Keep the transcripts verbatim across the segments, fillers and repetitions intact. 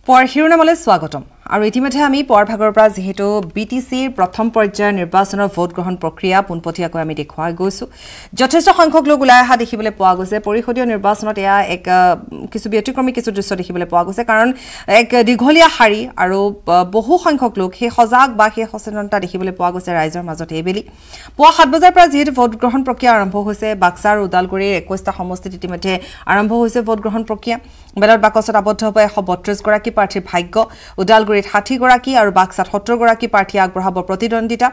পৰ শিৰোনামলৈ স্বাগতম আৰু ইতিমধ্যে আমি পৰ ভাগৰ পৰা যেহেতু বিটিসিৰ প্ৰথম পৰ্যায়ৰ নিৰ্বাচনৰ ভোট গ্ৰহণ প্ৰক্ৰিয়া পুনপটীয়াকৈ আমি দেখুৱাই গৈছো যথেষ্ট সংখ্যক লোক ওলাই অহা দেখিবলৈ পোৱা গৈছে পৰিষদীয় নিৰ্বাচনত এয়া এক কিছু ব্যতিক্ৰমী কিছু দৃশ্য দেখিবলৈ পোৱা গৈছে কাৰণ এক দীঘলীয়া শাৰী আৰু বহু সংখ্যক লোক সেই সজাগ বা সেই সচেতনতা দেখিবলৈ পোৱা গৈছে ৰাইজৰ মাজত এইবেলি পুৱা সাত বজাৰ পৰা যেহেতু ভোট গ্ৰহণ প্ৰক্ৰিয়া আৰম্ভ হৈছে বাক্সা আৰু উদালগুৰিৰ একৈশটা সমষ্টিত ইতিমধ্যে আৰম্ভ হৈছে ভোট গ্ৰহণ প্ৰক্ৰিয়া বেলত বাকচত আবদ্ধ হ'ব এশ বত্ৰিশ গৰাকী প্ৰাৰ্থীৰ ভাগ্য উদালগুৰিত ষাঠি গৰাকী আৰু বাক্সাত সত্তৰ গৰাকী প্ৰাৰ্থী আগবঢ়াব প্ৰতিদ্বন্দ্বিতা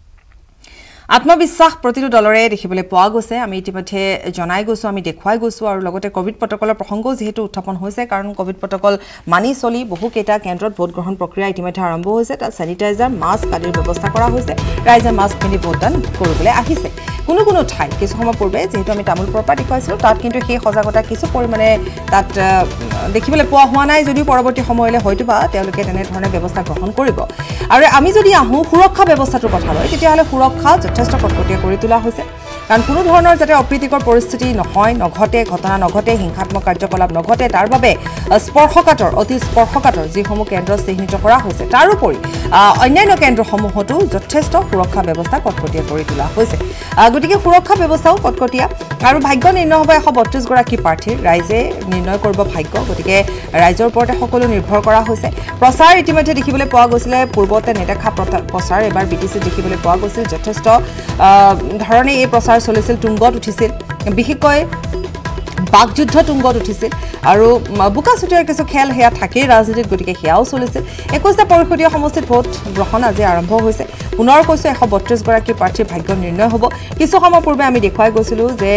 আত্মবিশ্বাস প্ৰতিটো দলৰে দেখিবলৈ পোৱা গৈছে আমি ইতিমধ্যে জনাই গৈছো আমি দেখুৱাই গৈছো আৰু লগতে কোভিড প্ৰটকলৰ প্ৰসংগও যেহেতু উত্থাপন হৈছে কাৰণ কোভিড প্ৰটকল মানি চলি বহু কেইটা কেন্দ্ৰত ভোট গ্ৰহণ প্ৰক্ৰিয়া ইতিমধ্যে আৰম্ভ হৈছে তাত স্যানিটাইজাৰ মাস্ক আদিৰ ব্যৱস্থা কৰা হৈছে ৰাইজে মাস্ক পিন্ধি ভোটদান কৰিবলৈ আহিছে কোনো কোনো ঠাই কিছু সময় পূৰ্বে যেহেতু আমি তামুলপুৰৰ পৰা দেখুৱাইছিলোঁ তাত কিন্তু সেই সজাগতা কিছু পৰিমাণে তাত দেখিবলৈ পোৱা হোৱা নাই যদিও পৰৱৰ্তী সময়লৈ হয়তো বা তেওঁলোকে তেনেধৰণে ব্যৱস্থা গ্ৰহণ কৰিব আৰু আমি যদি আহোঁ সুৰক্ষা ব্যৱস্থাটোৰ কথা লয় তেতিয়াহ'লে সুৰক্ষা যথেষ্ট কটকটীয়া কৰি তোলা হৈছে কাৰণ কোনো ধৰণৰ যাতে অপ্ৰীতিকৰ পৰিস্থিতি নহয় নঘটে ঘটনা নঘটে হিংসাত্মক কাৰ্যকলাপ নঘটে তাৰ বাবে স্পৰ্শকাতৰ অতি স্পৰ্শকাতৰ যিসমূহ কেন্দ্ৰ চিহ্নিত কৰা হৈছে তাৰোপৰি অন্যান্য কেন্দ্ৰসমূহতো যথেষ্ট সুৰক্ষা ব্যৱস্থা কটকটীয়া কৰি তোলা হৈছে গতিকে সুৰক্ষা ব্যৱস্থাও কটকটীয়া আৰু ভাগ্য নিৰ্ণয় হ'ব এশ বত্ৰিশ গৰাকী প্ৰাৰ্থীৰ ৰাইজে নিৰ্ণয় কৰিব ভাগ্য গতিকে ৰাইজৰ ওপৰতে সকলো নিৰ্ভৰ কৰা হৈছে প্ৰচাৰ ইতিমধ্যে দেখিবলৈ পোৱা গৈছিলে পূৰ্বতে নেদেখা প্ৰচাৰ এবাৰ বিটিচিত দেখিবলৈ পোৱা গৈছিল যথেষ্ট ধৰণে এই প্ৰচাৰ চলিছিল তুংগত উঠিছিল বিশেষকৈ বাকযুদ্ধ তুংগত উঠিছিল আৰু বুকাচুতীয়াৰ কিছু খেল হেয়া থাকেই ৰাজনীতিত গতিকে সেয়াও চলিছিল একৈশটা পৰিষদীয় সমষ্টিত ভোট গ্ৰহণ আজি আৰম্ভ হৈছে পুনৰ কৈছো এশ বত্ৰিশ গৰাকী প্ৰাৰ্থীৰ ভাগ্য নিৰ্ণয় হ'ব কিছু সময় পূৰ্বে আমি দেখুৱাই গৈছিলোঁ যে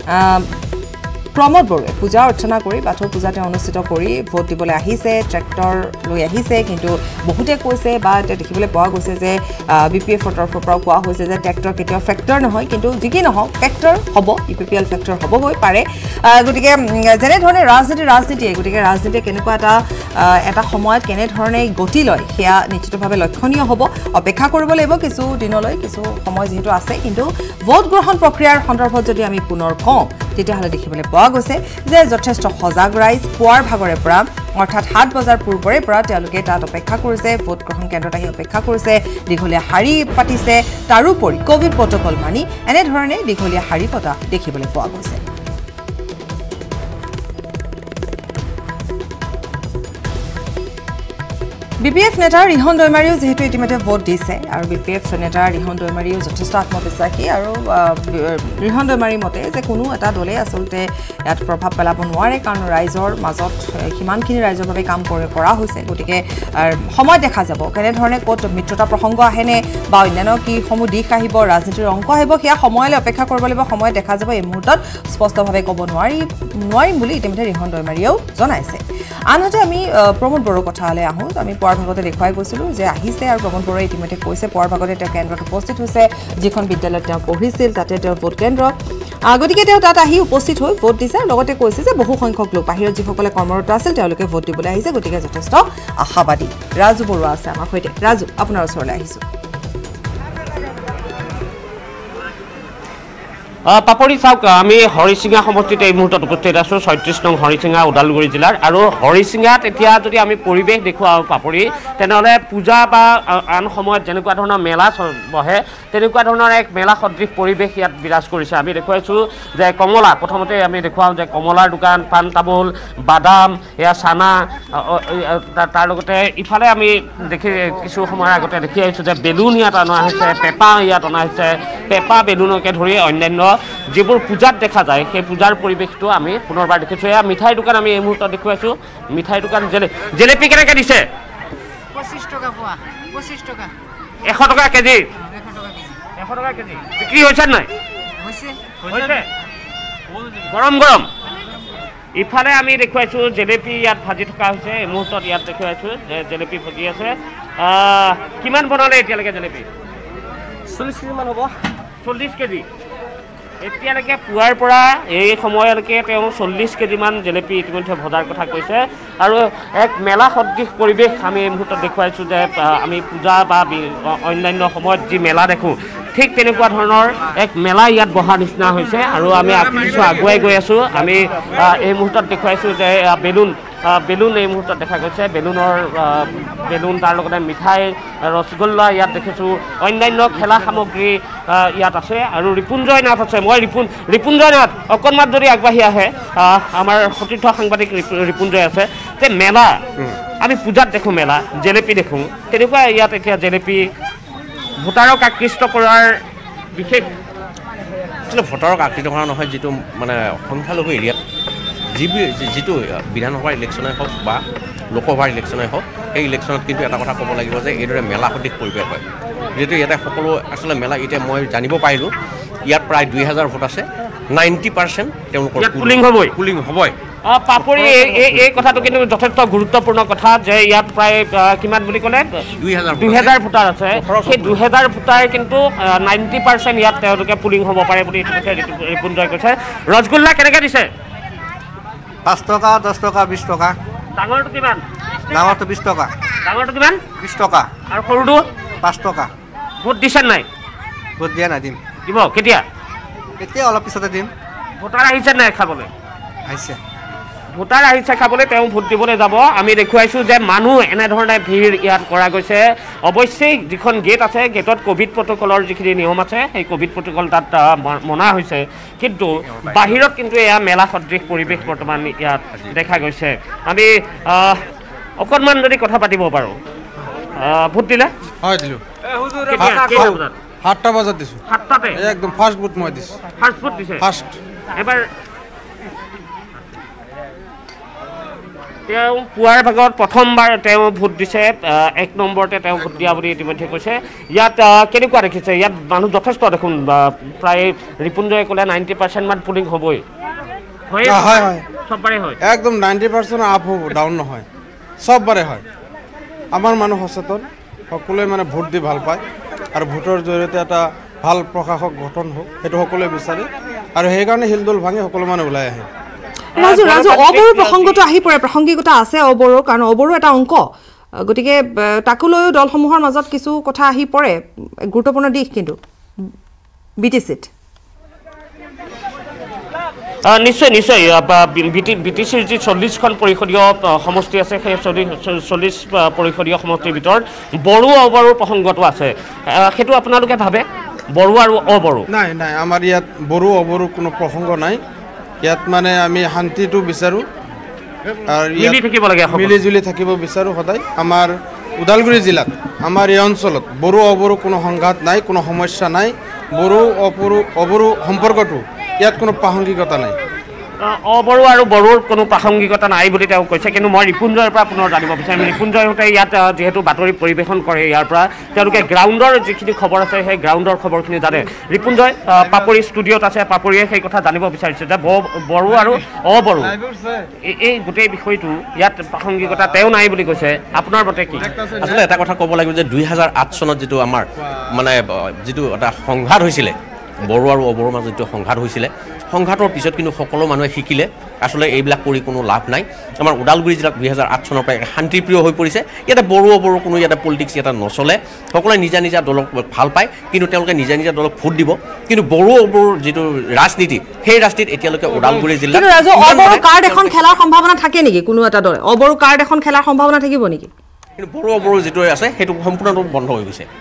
প্ৰমোদ বৰুৱে পূজা অৰ্চনা কৰি বাথৌ পূজা তেওঁ অনুষ্ঠিত কৰি ভোট দিবলৈ আহিছে ট্ৰেক্টৰ লৈ আহিছে কিন্তু বহুতে কৈছে বা এতিয়া দেখিবলৈ পোৱা গৈছে যে বি পি এফৰ তৰফৰ পৰাও কোৱা হৈছে যে ট্ৰেক্টৰ কেতিয়াও ফেক্টৰ নহয় কিন্তু যি কি নহওক ফেক্টৰ হ'ব U P P L factor হ'বগৈ পাৰে গতিকে যেনেধৰণে ৰাজনীতি ৰাজনীতিয়ে গতিকে ৰাজনীতিয়ে কেনেকুৱা এটা এটা সময়ত কেনেধৰণে গতি লয় সেয়া নিশ্চিতভাৱে লক্ষণীয় হ'ব অপেক্ষা কৰিব লাগিব কিছু দিনলৈ কিছু সময় যিহেতু আছে কিন্তু ভোট গ্ৰহণ প্ৰক্ৰিয়াৰ সন্দৰ্ভত যদি আমি পুনৰ কওঁ তেতিয়াহ'লে দেখিবলৈ পোৱা গৈছে যে যথেষ্ট সজাগ ৰাইজ পুৱাৰ ভাগৰে পৰা অৰ্থাৎ সাত বজাৰ পূৰ্বৰে পৰা তেওঁলোকে তাত অপেক্ষা কৰিছে ভোট গ্ৰহণ কেন্দ্ৰত আহি অপেক্ষা কৰিছে দীঘলীয়া শাৰী পাতিছে তাৰোপৰি কোভিড প্ৰটকল মানি এনেধৰণে দীঘলীয়া শাৰী পতা দেখিবলৈ পোৱা গৈছে বি পি এফ নেতা ৰিহন দৈমাৰীও যেহেতু ইতিমধ্যে ভোট দিছে আৰু বি পি এফ নেতা ৰিহন দৈমাৰীও যথেষ্ট আত্মবিশ্বাসী আৰু ৰিহন দৈমাৰীৰ মতে যে কোনো এটা দলে আচলতে ইয়াত প্ৰভাৱ পেলাব নোৱাৰে কাৰণ ৰাইজৰ মাজত সিমানখিনি ৰাইজৰ বাবে কাম কৰা হৈছে গতিকে সময় দেখা যাব কেনেধৰণে ক'ত মিত্ৰতা প্ৰসংগ আহেনে বা অন্যান্য কিসমূহ দিশ আহিব ৰাজনীতিৰ অংক আহিব সেয়া সময়লৈ অপেক্ষা কৰিব লাগিব সময় দেখা যাব এই মুহূৰ্তত স্পষ্টভাৱে ক'ব নোৱাৰি নোৱাৰিম বুলি ইতিমধ্যে ৰিহন দৈমাৰীয়েও জনাইছে আনহাতে আমি প্ৰমোদ বড়োৰ কথালৈ আহোঁ আমি পুৱাৰ ভাগতে দেখুৱাই গৈছিলোঁ যে আহিছে আৰু প্ৰমোদ বড়োৱে ইতিমধ্যে কৈছে পুৱাৰ ভাগতে তেওঁ কেন্দ্ৰত উপস্থিত হৈছে যিখন বিদ্যালয়ত তেওঁ পঢ়িছিল তাতে তেওঁৰ ভোট কেন্দ্ৰ গতিকে তেওঁ তাত আহি উপস্থিত হৈ ভোট দিছে লগতে কৈছে যে বহু সংখ্যক লোক বাহিৰত যিসকলে কৰ্মৰত আছিল তেওঁলোকে ভোট দিবলৈ আহিছে গতিকে যথেষ্ট আশাবাদী ৰাজু বৰুৱা আছে আমাৰ সৈতে ৰাজু আপোনাৰ ওচৰলৈ আহিছোঁ পাপৰি চাওক আমি হৰিচিঙা সমষ্টিত এই মুহূৰ্তত উপস্থিত আছোঁ ছয়ত্ৰিছ নং হৰিচিঙা ওদালগুৰি জিলাৰ আৰু হৰিচিঙাত এতিয়া যদি আমি পৰিৱেশ দেখুৱাওঁ পাপৰি তেনেহ'লে পূজা বা আন সময়ত যেনেকুৱা ধৰণৰ মেলা বহে তেনেকুৱা ধৰণৰ এক মেলা সদৃশ পৰিৱেশ ইয়াত বিৰাজ কৰিছে আমি দেখুৱাইছোঁ যে কমলা প্ৰথমতে আমি দেখুৱাওঁ যে কমলাৰ দোকান পাণ তামোল বাদাম এয়া চানা তাৰ লগতে ইফালে আমি দেখি কিছু সময়ৰ আগতে দেখি আহিছোঁ যে বেলুন ইয়াত অনা হৈছে পেঁপা ইয়াত অনা হৈছে পেঁপা বেলুনকে ধৰি অন্যান্য যিবোৰ পূজাত দেখা যায় সেই পূজাৰ পৰিৱেশটো আমি পুনৰবাৰ দেখিছোঁ এয়া মিঠাই দোকান আমি এই মুহূৰ্তত দেখুৱাইছোঁ মিঠাই দোকান জেলে জেলেপি কেনেকৈ দিছে পঁচিছ টকা পোৱা পঁচিছ টকা এশ টকা কেজি এশ টকা কেজি বিক্ৰী হৈছে নাই গৰম গৰম ইফালে আমি দেখুৱাইছোঁ জেলেপি ইয়াত ভাজি থকা হৈছে এই মুহূৰ্তত ইয়াত দেখুৱাইছোঁ যে জেলেপি ভাজি আছে কিমান বনালে এতিয়ালৈকে জেলেপি চল্লিছ কেজিমান হ'ব চল্লিছ কেজি এতিয়ালৈকে পুৱাৰ পৰা এই সময়লৈকে তেওঁ চল্লিছ কেজিমান জেলেপি ইতিমধ্যে ভজাৰ কথা কৈছে আৰু এক মেলা সদৃশ পৰিৱেশ আমি এই মুহূৰ্তত দেখুৱাইছোঁ যে আমি পূজা বা অন্যান্য সময়ত যি মেলা দেখোঁ ঠিক তেনেকুৱা ধৰণৰ এক মেলা ইয়াত বহাৰ নিচিনা হৈছে আৰু আমি কিছু আগুৱাই গৈ আছোঁ আমি এই মুহূৰ্তত দেখুৱাইছোঁ যে বেলুন বেলুন এই মুহূৰ্তত দেখা গৈছে বেলুনৰ বেলুন তাৰ লগতে মিঠাই ৰসগোল্লা ইয়াত দেখিছোঁ অন্যান্য খেলা সামগ্ৰী ইয়াত আছে আৰু ৰিপুঞ্জয় নাথ আছে মই ৰিপুন ৰিপুঞ্জয় নাথ অকণমান যদি আগবাঢ়ি আহে আমাৰ সতীৰ্থ সাংবাদিক ৰিপুঞ্জয় আছে যে মেলা আমি পূজাত দেখোঁ মেলা জেলেপি দেখোঁ তেনেকুৱা ইয়াত এতিয়া জেলেপি ভোটাৰক আকৃষ্ট কৰাৰ বিশেষ আচলতে ভোটাৰক আকৃষ্ট কৰা নহয় যিটো মানে সংখ্যালঘু এৰিয়াত যি যিটো বিধানসভাৰ ইলেকশ্যনেই হওক বা লোকসভাৰ ইলেকশ্যনেই হওক সেই ইলেকশ্যনত কিন্তু এটা কথা ক'ব লাগিব যে এইদৰে মেলা সদৃশ পৰিৱেশ হয় যিহেতু ইয়াতে সকলো আচলতে মেলা এতিয়া মই জানিব পাৰিলোঁ ইয়াত প্ৰায় দুই হাজাৰ ভোট আছে নাইণ্টি পাৰ্চেণ্ট তেওঁলোকৰ পুলিং হ'বই পুলিং হ'বই পাপৰি এই কথাটো কিন্তু যথেষ্ট গুৰুত্বপূৰ্ণ কথা যে ইয়াত প্ৰায় কিমান বুলি ক'লে দুই হাজাৰ দুই হাজাৰ ভোটাৰ আছে সেই দুহেজাৰ ভোটাৰ কিন্তু নাইণ্টি পাৰ্চেণ্ট ইয়াত তেওঁলোকে পুলিং হ'ব পাৰে বুলি ইতিমধ্যে ৰিপুঞ্জয় কৈছে ৰসগোল্লা কেনেকৈ দিছে পাঁচ টকা দহ টকা বিছ টকা ডাঙৰটো কিমান ডাঙৰটো বিছ টকা ডাঙৰটো কিমান বিছ টকা আৰু সৰুটো পাঁচ টকা ভোট দিছে নাই ভোট দিয়া নাই দিম দিব কেতিয়া এতিয়া অলপ পিছতে দিম ভোটাৰ আহিছে নাই খাবলৈ আহিছে ভোটাৰ আহিছে খাবলৈ তেওঁ ভোট দিবলৈ যাব আমি দেখুৱাইছোঁ যে মানুহ এনেধৰণে ভিৰ ইয়াত কৰা গৈছে অৱশ্যেই যিখন গেট আছে গেটত ক'ভিড প্ৰট'কলৰ যিখিনি নিয়ম আছে সেই ক'ভিড প্ৰট'কল তাত মনা হৈছে কিন্তু বাহিৰত কিন্তু এয়া মেলা সদৃশ পৰিৱেশ বৰ্তমান ইয়াত দেখা গৈছে আমি অকণমান যদি কথা পাতিব পাৰোঁ ভোট দিলে হয় দিলোঁ সাতটা বজাত দিছোঁ সাতটাতে একদম ফাৰ্ষ্ট ভোট মই দিছোঁ ফাৰ্ষ্ট ভোট দিছে ফাৰ্ষ্ট এবাৰ তেওঁ পুৱাৰ ভাগত প্ৰথমবাৰ তেওঁ ভোট দিছে এক নম্বৰতে তেওঁ ভোট দিয়া বুলি ইতিমধ্যে কৈছে ইয়াত কেনেকুৱা দেখিছে ইয়াত মানুহ যথেষ্ট দেখোন প্ৰায় ৰিপুঞ্জয়ে ক'লে নাইণ্টি পাৰ্চেণ্টমান পুলিং হ'বই হয় হয় চববাৰে হয় একদম নাইণ্টি পাৰ্চেণ্ট আপ হ'ব ডাউন নহয় চববাৰে হয় আমাৰ মানুহ সচেতন সকলোৱে মানে ভোট দি ভাল পায় আৰু ভোটৰ জৰিয়তে এটা ভাল প্ৰশাসক গঠন হওক সেইটো সকলোৱে বিচাৰে আৰু সেইকাৰণে হিলদোল ভাঙি সকলো মানুহ ওলাই আহে ৰাজু ৰাজু অবড়ো প্ৰসংগটো আহি পৰে প্ৰাসংগিকতা আছে অবড়ো কাৰণ অবড়ো এটা অংক গতিকে তাকো লৈ দলসমূহৰ মাজত কিছু কথা আহি পৰে গুৰুত্বপূৰ্ণ দিশ কিন্তু বিটিচিত নিশ্চয় নিশ্চয় বি টি চিৰ যি চল্লিছখন পৰিষদীয় সমষ্টি আছে সেই চল্লিছ পৰিষদীয় সমষ্টিৰ ভিতৰত বড়ো অবড়োৰ প্ৰসংগটো আছে সেইটো আপোনালোকে ভাবে বড়ো আৰু অবড়ো নাই নাই আমাৰ ইয়াত বড়ো অবড়ো কোনো প্ৰসংগ নাই ইয়াত মানে আমি শান্তিটো বিচাৰোঁ আৰু মিলি জুলি থাকিব বিচাৰোঁ সদায় আমাৰ ওদালগুৰি জিলাত আমাৰ এই অঞ্চলত বড়ো অবড়ো কোনো সংঘাত নাই কোনো সমস্যা নাই বড়ো অবড়ো অবড়ো সম্পৰ্কটো ইয়াত কোনো প্ৰাসংগিকতা নাই অবড়ো আৰু বড়োৰ কোনো প্ৰাসংগিকতা নাই বুলি তেওঁ কৈছে কিন্তু মই ৰিপুঞ্জয়ৰ পৰা পুনৰ জানিব বিচাৰিম ৰিপুঞ্জয় হতে ইয়াত যিহেতু বাতৰি পৰিৱেশন কৰে ইয়াৰ পৰা তেওঁলোকে গ্ৰাউণ্ডৰ যিখিনি খবৰ আছে সেই গ্ৰাউণ্ডৰ খবৰখিনি জানে ৰিপুঞ্জয় পাপৰি ষ্টুডিঅ'ত আছে পাপৰিয়ে সেই কথা জানিব বিচাৰিছে যে বড়ো আৰু অবড়ো এই গোটেই বিষয়টো ইয়াত প্ৰাসংগিকতা তেওঁ নাই বুলি কৈছে আপোনাৰ মতে কি আচলতে এটা কথা ক'ব লাগিব যে দুই হাজাৰ আঠ চনত যিটো আমাৰ মানে যিটো এটা সংঘাত হৈছিলে বড়ো আৰু অবড়োৰ মাজত যিটো সংঘাত হৈছিলে সংঘাতৰ পিছত কিন্তু সকলো মানুহে শিকিলে আসলে এইবিলাক কৰি কোনো লাভ নাই আমাৰ ওদালগুৰি জিলাত দুই হাজাৰ আঠ চনৰ পৰা শান্তিপ্ৰিয় হৈ পৰিছে ইয়াতে বড়ো অবড়ো কোনো ইয়াতে পলিটিক্স ইয়াতে নচলে সকলোৱে নিজা নিজা দলক ভাল পায় কিন্তু তেওঁলোকে নিজা নিজা দলক ভোট দিব কিন্তু বড়ো অবড়োৰ যিটো ৰাজনীতি সেই ৰাজনীতিত এতিয়ালৈকে ওদালগুৰি জিলাত অবড়ো কাৰ্ড এখন খেলাৰ সম্ভাৱনা থাকে নেকি কোনো এটা দলে অবড়ো কাৰ্ড এখন খেলাৰ সম্ভাৱনা থাকিব নেকি কিন্তু বড়ো অবড়ো যিটো আছে সেইটো সম্পূৰ্ণৰূপে বন্ধ হৈ গৈছে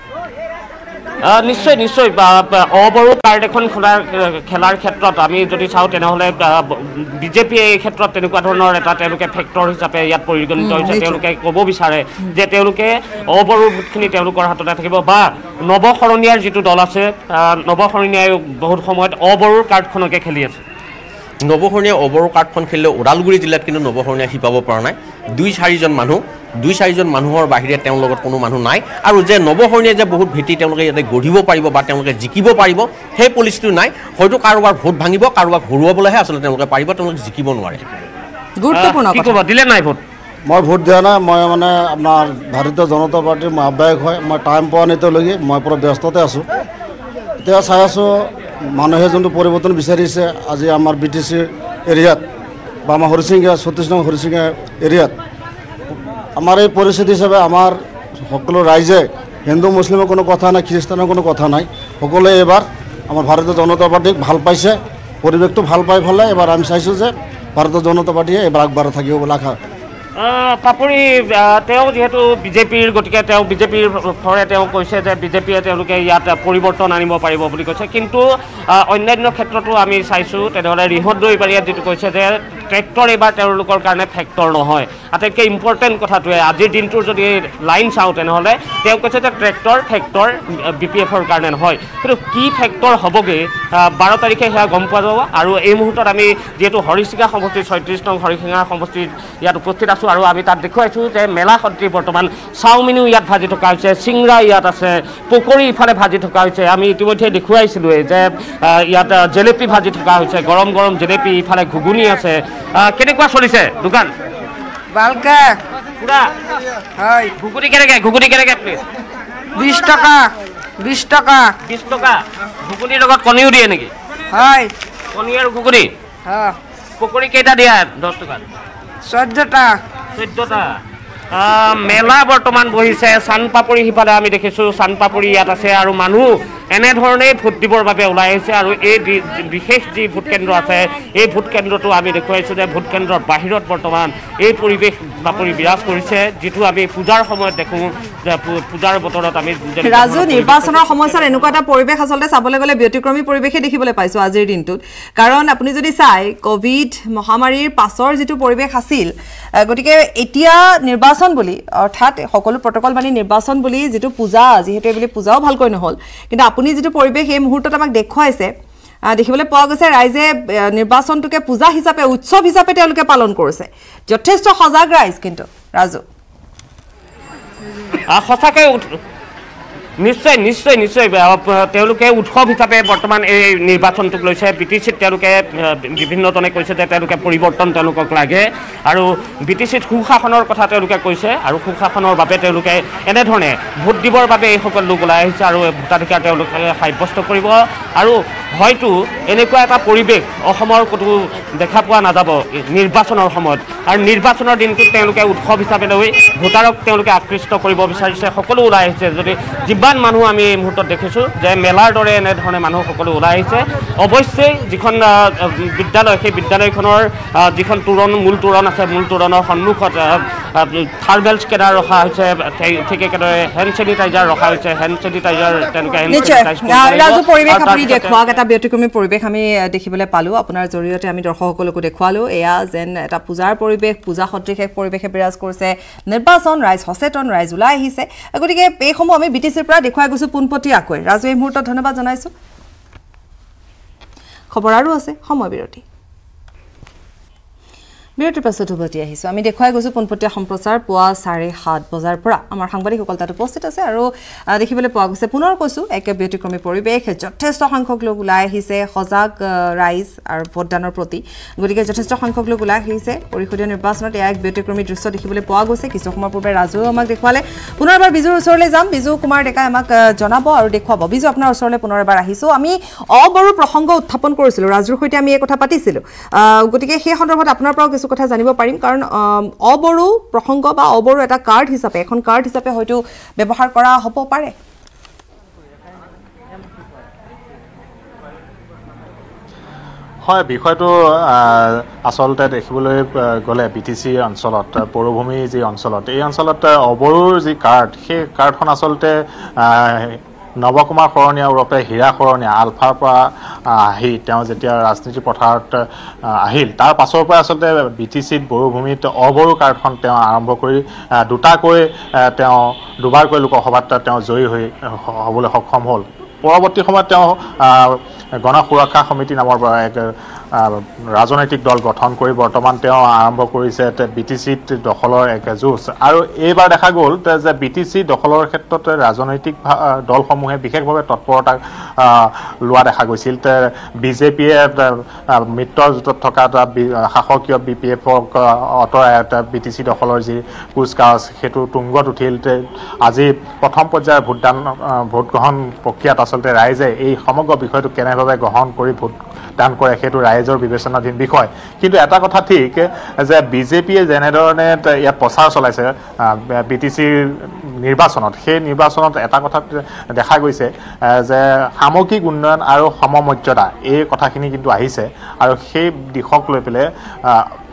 নিশ্চয় নিশ্চয় অবড়ো কাৰ্ড এখন খেলাৰ খেলাৰ ক্ষেত্ৰত আমি যদি চাওঁ তেনেহ'লে বিজেপিয়ে এই ক্ষেত্ৰত তেনেকুৱা ধৰণৰ এটা তেওঁলোকে ফেক্টৰ হিচাপে ইয়াত পৰিগণিত হৈছে তেওঁলোকে ক'ব বিচাৰে যে তেওঁলোকে অবড়ো ভোটখিনি তেওঁলোকৰ হাততে থাকিব বা নৱশৰণীয়াৰ যিটো দল আছে নৱশৰণীয়াই বহুত সময়ত অবড়োৰ কাৰ্ডখনকে খেলি আছে নৱশৰণীয়া অবড়ো কাৰ্ডখন খেলিলেও ওদালগুৰি জিলাত কিন্তু নৱশৰণীয়া শিপাব পৰা নাই দুই চাৰিজন মানুহ দুই চাৰিজন মানুহৰ বাহিৰে তেওঁৰ লগত কোনো মানুহ নাই আৰু যে নৱশৰণীয়া যে বহুত ভেটি তেওঁলোকে ইয়াতে গঢ়িব পাৰিব বা তেওঁলোকে জিকিব পাৰিব সেই পলিচিটো নাই হয়তো কাৰোবাৰ ভোট ভাঙিব কাৰোবাক হৰুৱাবলৈহে আচলতে তেওঁলোকে পাৰিব তেওঁলোকে জিকিব নোৱাৰে গুৰুত্বপূৰ্ণ কথা দিলে নাই ভোট মই ভোট দিয়া নাই মই মানে আপোনাৰ ভাৰতীয় জনতা পাৰ্টীৰ মই আহ্বায়ক হয় মই টাইম পোৱা নাই এতিয়ালৈকে মই পুৰা ব্যস্ততে আছোঁ এতিয়া চাই আছোঁ মানুহে যোনটো পৰিৱৰ্তন বিচাৰিছে আজি আমাৰ বি টি চি এৰিয়াত বা আমাৰ হৰিচিঙীয়া ছত্ৰিছ নং হৰিচিঙীয়া এৰিয়াত আমাৰ এই পৰিস্থিতি হিচাপে আমাৰ সকলো ৰাইজে হিন্দু মুছলিমৰ কোনো কথা নাই খ্ৰীষ্টানৰ কোনো কথা নাই সকলোৱে এইবাৰ আমাৰ ভাৰতীয় জনতা পাৰ্টীক ভাল পাইছে পৰিৱেশটো ভাল পাই পেলাই এবাৰ আমি চাইছোঁ যে ভাৰতীয় জনতা পাৰ্টীয়ে এইবাৰ আগবাঢ়ি থাকিব বুলি আশা পাপৰি তেওঁ যিহেতু বিজেপিৰ গতিকে তেওঁ বিজেপিৰ ফৰে তেওঁ কৈছে যে বিজেপিয়ে তেওঁলোকে ইয়াত পৰিৱৰ্তন আনিব পাৰিব বুলি কৈছে কিন্তু অন্যান্য ক্ষেত্ৰতো আমি চাইছোঁ তেনেহ'লে ৰিহত দৈবাৰীয়ে যিটো কৈছে যে ট্ৰেক্টৰ এইবাৰ তেওঁলোকৰ কাৰণে ফেক্টৰ নহয় আটাইতকৈ ইম্পৰ্টেণ্ট কথাটোৱে আজিৰ দিনটোৰ যদি লাইন চাওঁ তেনেহ'লে তেওঁ কৈছে যে ট্ৰেক্টৰ ফেক্টৰ বি পি এফৰ কাৰণে নহয় কিন্তু কি ফেক্টৰ হ'বগৈ বাৰ তাৰিখে সেয়া গম পোৱা যাব আৰু এই মুহূৰ্তত আমি যিহেতু হৰিচিঙা সমষ্টিৰ ছয়ত্ৰিছ নং হৰিচিঙা সমষ্টিত ইয়াত উপস্থিত আছোঁ আৰু আমি তাত দেখুৱাইছোঁ যে মেলা সদৃশ বৰ্তমান চাওমিনো ইয়াত ভাজি থকা হৈছে চিংৰা ইয়াত আছে পকৰি ইফালে ভাজি থকা হৈছে আমি ইতিমধ্যে দেখুৱাইছিলোঁৱেই যে ইয়াত জেলেপি ভাজি থকা হৈছে গৰম গৰম জেলেপি ইফালে ঘুগুনি আছে কেনেকুৱা চলিছে দোকান ভালকে পুৰা হয় ঘুগুনি কেনেকৈ ঘুগুনি কেনেকৈ প্লিজ বিশ টকা বিশ টকা বিশ টকা ঘুগুনিৰ লগত কণীও দিয়ে নেকি হয় কণী আৰু ঘুগুনি অঁ পকৰি কেইটা দিয়া দহ টকাত চৈধ্যটা চৈধ্যটা মেলা বৰ্তমান বহিছে চানপাপৰি সিফালে আমি দেখিছোঁ চানপাপৰি ইয়াত আছে আৰু মানুহ এনেধৰণেই ভোট দিবৰ বাবে ওলাই আহিছে আৰু এই বিশেষ যি ভোট কেন্দ্ৰ আছে এই ভোট কেন্দ্ৰটো আমি দেখুৱাইছোঁ যে ভোট কেন্দ্ৰৰ বাহিৰত বৰ্তমান এই পৰিৱেশ বাপৰি বিৰাজ কৰিছে যিটো আমি পূজাৰ সময়ত দেখোঁ যে পূজাৰ বতৰত আমি ৰাজু নিৰ্বাচনৰ সময়ছোৱাত এনেকুৱা এটা পৰিৱেশ আচলতে চাবলৈ গ'লে ব্যতিক্ৰমী পৰিৱেশে দেখিবলৈ পাইছোঁ আজিৰ দিনটোত কাৰণ আপুনি যদি চাই কভিড মহামাৰীৰ পাছৰ যিটো পৰিৱেশ আছিল গতিকে এতিয়া নিৰ্বাচন বুলি অৰ্থাৎ সকলো প্ৰটকল মানি নিৰ্বাচন বুলি যিটো পূজা যিহেতু এই বুলি পূজাও ভালকৈ নহ'ল কিন্তু আপুনি যিটো পৰিৱেশ এই মুহূৰ্তত আমাক দেখুৱাইছে দেখিবলৈ পোৱা গৈছে ৰাইজে নিৰ্বাচনটোকে পূজা হিচাপে উৎসৱ হিচাপে তেওঁলোকে পালন কৰিছে যথেষ্ট সজাগ ৰাইজ কিন্তু ৰাজু সঁচাকৈ নিশ্চয় নিশ্চয় নিশ্চয় তেওঁলোকে উৎসৱ হিচাপে বৰ্তমান এই নিৰ্বাচনটোক লৈছে বি টি চিত তেওঁলোকে বিভিন্নজনে কৈছে যে তেওঁলোকে পৰিৱৰ্তন তেওঁলোকক লাগে আৰু বি টি চিত সুশাসনৰ কথা তেওঁলোকে কৈছে আৰু সুশাসনৰ বাবে তেওঁলোকে এনেধৰণে ভোট দিবৰ বাবে এইসকল লোক ওলাই আহিছে আৰু ভোটাধিকাৰ তেওঁলোকে সাব্যস্ত কৰিব আৰু হয়তো এনেকুৱা এটা পৰিৱেশ অসমৰ ক'তো দেখা পোৱা নাযাব নিৰ্বাচনৰ সময়ত আৰু নিৰ্বাচনৰ দিনটোত তেওঁলোকে উৎসৱ হিচাপে লৈ ভোটাৰক তেওঁলোকে আকৃষ্ট কৰিব বিচাৰিছে সকলো ওলাই আহিছে যদি যিমান মানুহ আমি এই মুহূৰ্তত দেখিছোঁ যে মেলাৰ দৰে এনেধৰণে মানুহ সকলো ওলাই আহিছে অৱশ্যে যিখন বিদ্যালয় সেই বিদ্যালয়খনৰ যিখন তোৰণ মূল তোৰণ আছে মূল তোৰণৰ সন্মুখত থাৰ্মেল স্কেনাৰ ৰখা হৈছে ঠিক একেদৰে হেণ্ড চেনিটাইজাৰ ৰখা হৈছে হেণ্ড চেনিটাইজাৰ তেওঁলোকে ৰাজু পৰিৱেশ আপুনি দেখুৱাওক এটা ব্যতিক্ৰমী পৰিৱেশ আমি দেখিবলৈ পালোঁ আপোনাৰ জৰিয়তে আমি দৰ্শকসকলকো দেখুৱালোঁ এয়া যেন এটা পূজাৰ পৰিৱেশ পূজা সদৃশ এক পৰিৱেশে বিৰাজ কৰিছে নিৰ্বাচন ৰাইজ সচেতন ৰাইজ ওলাই আহিছে গতিকে এইসমূহ আমি বি টি চিৰ পৰা দেখুৱাই গৈছোঁ পোনপটীয়াকৈ ৰাজু এই মুহূৰ্তত ধন্যবাদ জনাইছোঁ খবৰ আৰু আছে সময় বিৰতি বিৰতিৰ পাছত উভতি আহিছোঁ আমি দেখুৱাই গৈছোঁ পোনপটীয়া সম্প্ৰচাৰ পুৱা চাৰে সাত বজাৰ পৰা আমাৰ সাংবাদিকসকল তাত উপস্থিত আছে আৰু দেখিবলৈ পোৱা গৈছে পুনৰ কৈছোঁ একে ব্যতিক্ৰমী পৰিৱেশ যথেষ্ট সংখ্যক লোক ওলাই আহিছে সজাগ ৰাইজ আৰু ভোটদানৰ প্ৰতি গতিকে যথেষ্ট সংখ্যক লোক ওলাই আহিছে পৰিষদীয় নিৰ্বাচনত এয়া এক ব্যতিক্ৰমী দৃশ্য দেখিবলৈ পোৱা গৈছে কিছু সময় পূৰ্বে ৰাজুৱেও আমাক দেখুৱালে পুনৰ এবাৰ বিজুৰ ওচৰলৈ যাম বিজু কুমাৰ ডেকাই আমাক জনাব আৰু দেখুৱাব বিজু আপোনাৰ ওচৰলৈ পুনৰ এবাৰ আহিছোঁ আমি অবড়ো প্ৰসংগ উত্থাপন কৰিছিলোঁ ৰাজুৰ সৈতে আমি এই কথা পাতিছিলোঁ গতিকে সেই সন্দৰ্ভত আপোনাৰ পৰাও কিছু কথা জানিব পাৰিম কাৰণ অবড়ো প্ৰসংগ বা অবড়ো এটা কাৰ্ড হিচাপে এখন কাৰ্ড হিচাপে হয়তো ব্যৱহাৰ কৰা হ'ব পাৰে হয় বিষয়টো আচলতে দেখিবলৈ গ'লে বি টি চি অঞ্চলত পৌৰভূমি যি অঞ্চলত এই অঞ্চলত অবড়োৰ যি কাৰ্ড সেই কাৰ্ডখন আচলতে নৱকুমাৰ শৰণীয়া ওৰপে হীৰা শৰণীয়া আলফাৰ পৰা আহি তেওঁ যেতিয়া ৰাজনীতি পথাৰত আহিল তাৰ পাছৰ পৰা আচলতে বি টি চিত বড়োভূমিত অবড়ো কাৰ্ডখন তেওঁ আৰম্ভ কৰি দুটাকৈ তেওঁ দুবাৰকৈ লোকসভাত তেওঁ জয়ী হৈ হ'বলৈ সক্ষম হ'ল পৰৱৰ্তী সময়ত তেওঁ গণ সুৰক্ষা সমিতি নামৰ এক ৰাজনৈতিক দল গঠন কৰি বৰ্তমান তেওঁ আৰম্ভ কৰিছে বি টি চিত দখলৰ এক যুঁজ আৰু এইবাৰ দেখা গ'ল যে বি টি চি দখলৰ ক্ষেত্ৰত ৰাজনৈতিক দলসমূহে বিশেষভাৱে তৎপৰতা লোৱা দেখা গৈছিল বি জে পিয়ে মিত্ৰৰ জোঁটত থকা এটা শাসকীয় বি পি এফক আঁতৰাই এটা বি টি চি দখলৰ যি কুচকাৱাজ সেইটো তুংগত উঠিল আজি প্ৰথম পৰ্যায়ৰ ভোটদান ভোটগ্ৰহণ প্ৰক্ৰিয়াত আচলতে ৰাইজে এই সমগ্ৰ বিষয়টো কেনেভাৱে গ্ৰহণ কৰি ভোটদান কৰে সেইটো ৰাইজৰ বিবেচনাধীন বিষয় কিন্তু এটা কথা ঠিক যে বি জে পিয়ে যেনেধৰণে ইয়াত প্ৰচাৰ চলাইছে বি টি চিৰ নিৰ্বাচনত সেই নিৰ্বাচনত এটা কথা দেখা গৈছে যে সামগ্ৰিক উন্নয়ন আৰু সমমৰ্যাদা এই কথাখিনি কিন্তু আহিছে আৰু সেই দিশক লৈ পেলাই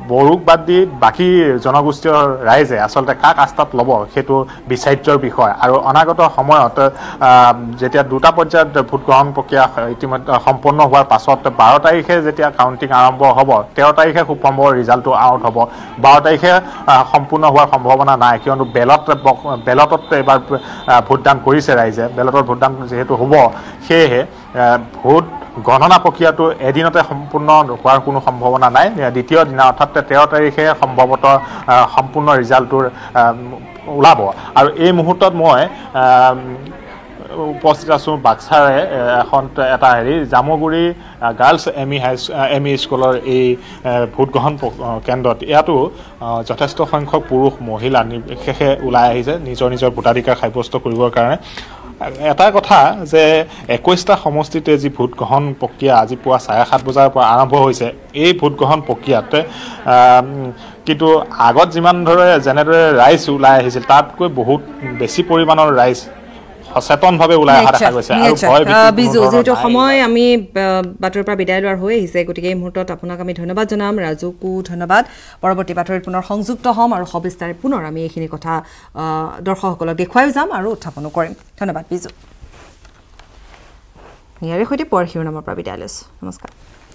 বড়োক বাদ দি বাকী জনগোষ্ঠীয় ৰাইজে আচলতে কাক আস্থাত ল'ব সেইটো বিচাৰ্যৰ বিষয় আৰু অনাগত সময়ত যেতিয়া দুটা পৰ্যায়ত ভোট গ্ৰহণ প্ৰক্ৰিয়া ইতিমধ্যে সম্পন্ন হোৱাৰ পাছত বাৰ তাৰিখে যেতিয়া কাউণ্টিং আৰম্ভ হ'ব তেৰ তাৰিখে খুব সম্ভৱ ৰিজাল্টটো আউট হ'ব বাৰ তাৰিখে সম্পূৰ্ণ হোৱাৰ সম্ভাৱনা নাই কিয়নো বেলট বেলটত এবাৰ ভোটদান কৰিছে ৰাইজে বেলটত ভোটদান যিহেতু হ'ব সেয়েহে ভোট গণনা প্ৰক্ৰিয়াটো এদিনতে সম্পূৰ্ণ হোৱাৰ কোনো সম্ভাৱনা নাই দ্বিতীয় দিনা অৰ্থাৎ তেৰ তাৰিখে সম্ভৱতঃ সম্পূৰ্ণ ৰিজাল্টটোৰ ওলাব আৰু এই মুহূৰ্তত মই উপস্থিত আছোঁ বাক্সাৰে এখন এটা হেৰি Jamuguri girls M E high M E স্কুলৰ এই ভোটগ্ৰহণ কেন্দ্ৰত ইয়াতো যথেষ্ট সংখ্যক পুৰুষ মহিলা নিৰ্বিশেষে ওলাই আহিছে নিজৰ নিজৰ ভোটাধিকাৰ সাব্যস্ত কৰিবৰ কাৰণে এটা কথা যে একৈশটা সমষ্টিতে যি ভোট গ্ৰহণ প্ৰক্ৰিয়া আজি পুৱা চাৰে সাত বজাৰ পৰা আৰম্ভ হৈছে এই ভোট গ্ৰহণ প্ৰক্ৰিয়াত কিন্তু আগত যিমান ধৰে যেনেদৰে ৰাইজ ওলাই আহিছিল তাতকৈ বহুত বেছি পৰিমাণৰ ৰাইজ সচেতনভাৱে ওলাই অহা দেখা গৈছে আৰু ভয় বিজু যেহেতু সময় আমি বাতৰিৰ পৰা বিদায় লোৱাৰ হৈ আহিছে গতিকে এই মুহূৰ্তত আপোনাক আমি ধন্যবাদ জনাম ৰাজুকো ধন্যবাদ পৰৱৰ্তী বাতৰিত পুনৰ সংযুক্ত হ'ম আৰু সবিস্তাৰে পুনৰ আমি এইখিনি কথা দৰ্শকসকলক দেখুৱাই যাম আৰু উত্থাপনো কৰিম ধন্যবাদ বিজু ইয়াৰে সৈতে পৰ শিৰোনামৰ পৰা বিদায় লৈছোঁ নমস্কাৰ